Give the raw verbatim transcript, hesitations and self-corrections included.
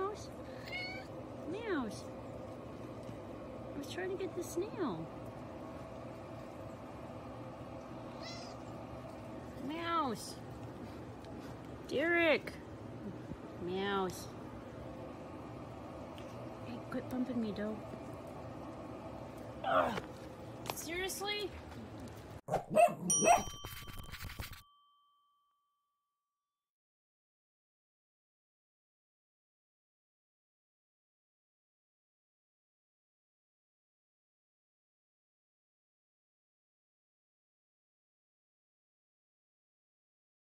Mouse? Mouse. I was trying to get the snail. Mouse. Derek. Mouse. Hey, quit bumping me, Doe. Ugh. Seriously?